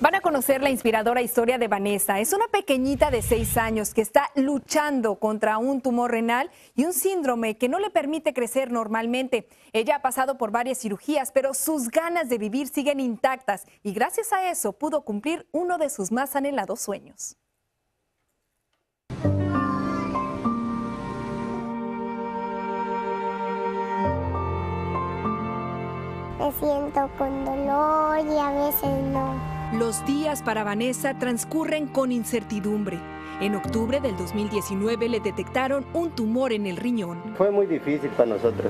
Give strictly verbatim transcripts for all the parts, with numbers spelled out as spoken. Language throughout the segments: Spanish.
Van a conocer la inspiradora historia de Vanessa. Es una pequeñita de seis años que está luchando contra un tumor renal y un síndrome que no le permite crecer normalmente. Ella ha pasado por varias cirugías, pero sus ganas de vivir siguen intactas y gracias a eso pudo cumplir uno de sus más anhelados sueños. Me siento con dolor y a veces no. Los días para Vanessa transcurren con incertidumbre. En octubre del dos mil diecinueve le detectaron un tumor en el riñón. Fue muy difícil para nosotros.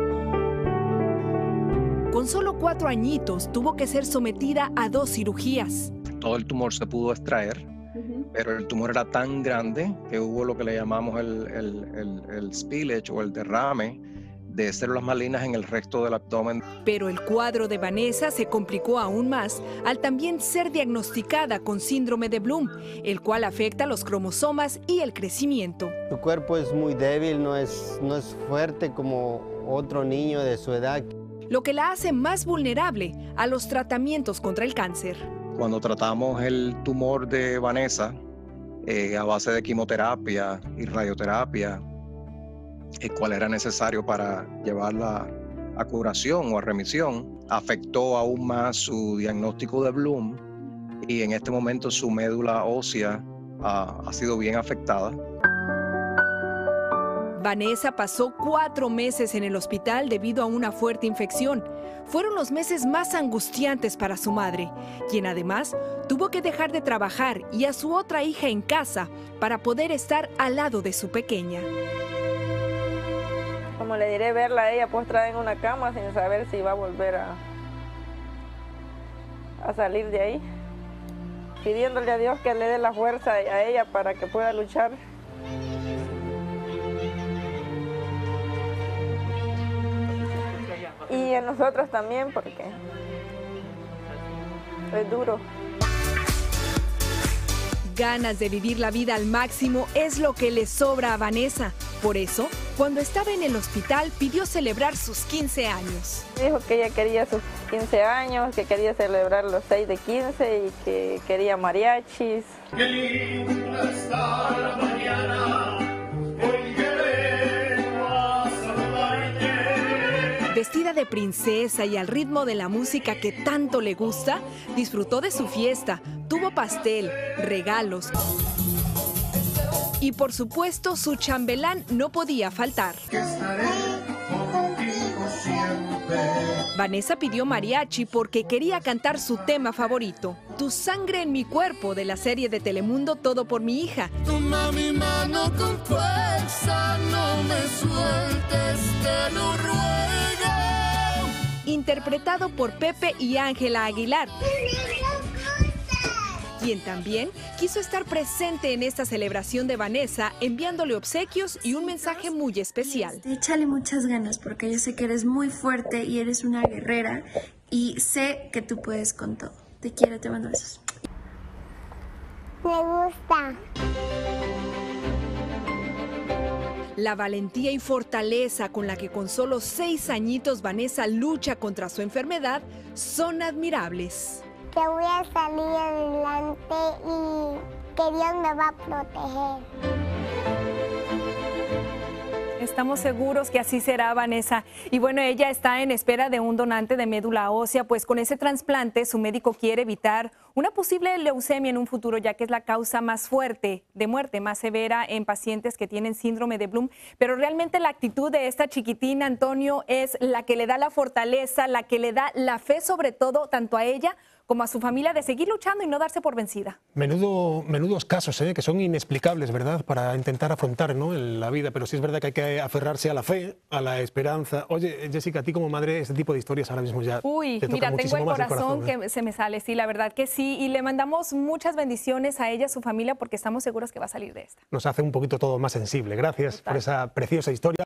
Con solo cuatro añitos tuvo que ser sometida a dos cirugías. Todo el tumor se pudo extraer, uh-huh. pero el tumor era tan grande que hubo lo que le llamamos el, el, el, el spillage o el derrame de células malignas en el resto del abdomen. Pero el cuadro de Vanessa se complicó aún más al también ser diagnosticada con síndrome de Bloom, el cual afecta los cromosomas y el crecimiento. Su cuerpo es muy débil, no es, no es fuerte como otro niño de su edad. Lo que la hace más vulnerable a los tratamientos contra el cáncer. Cuando tratamos el tumor de Vanessa eh, a base de quimioterapia y radioterapia, el cual era necesario para llevarla a curación o a remisión, afectó aún más su diagnóstico de Bloom y en este momento su médula ósea ha, ha sido bien afectada. Vanessa pasó cuatro meses en el hospital debido a una fuerte infección. Fueron los meses más angustiantes para su madre, quien además tuvo que dejar de trabajar y a su otra hija en casa para poder estar al lado de su pequeña. Como le diré, verla a ella postrada en una cama sin saber si va a volver a, a salir de ahí. Pidiéndole a Dios que le dé la fuerza a ella para que pueda luchar. Y a nosotros también, porque es duro. Ganas de vivir la vida al máximo es lo que le sobra a Vanessa. Por eso, cuando estaba en el hospital, pidió celebrar sus quince años. Dijo que ella quería sus quince años, que quería celebrar los seis de quince y que quería mariachis. Qué linda está la mañana, hoy queremos a saludarte. Vestida de princesa y al ritmo de la música que tanto le gusta, disfrutó de su fiesta, tuvo pastel, regalos. Y por supuesto, su chambelán no podía faltar. Vanessa pidió mariachi porque quería cantar su tema favorito, Tu sangre en mi cuerpo, de la serie de Telemundo Todo por mi hija. Toma mi mano con fuerza, no me sueltes, te lo ruego. Interpretado por Pepe y Ángela Aguilar, quien también quiso estar presente en esta celebración de Vanessa, enviándole obsequios y un mensaje muy especial. Échale muchas ganas porque yo sé que eres muy fuerte y eres una guerrera y sé que tú puedes con todo. Te quiero, te mando besos. Me gusta. La valentía y fortaleza con la que con solo seis añitos Vanessa lucha contra su enfermedad son admirables. Que voy a salir adelante y que Dios me va a proteger. Estamos seguros que así será, Vanessa. Y bueno, ella está en espera de un donante de médula ósea, pues con ese trasplante su médico quiere evitar una posible leucemia en un futuro, ya que es la causa más fuerte de muerte, más severa en pacientes que tienen síndrome de Bloom. Pero realmente la actitud de esta chiquitina, Antonio, es la que le da la fortaleza, la que le da la fe, sobre todo, tanto a ella como a su familia, de seguir luchando y no darse por vencida. Menudo, menudos casos, ¿eh? Que son inexplicables, ¿verdad?, para intentar afrontar, ¿no?, en la vida, pero sí es verdad que hay que aferrarse a la fe, a la esperanza. Oye, Jessica, a ti como madre, este tipo de historias ahora mismo ya Uy, te mira, tengo el corazón, el corazón ¿eh? que se me sale, sí, la verdad que sí, y le mandamos muchas bendiciones a ella, a su familia, porque estamos seguros que va a salir de esta. Nos hace un poquito todo más sensible. Gracias Total. por esa preciosa historia.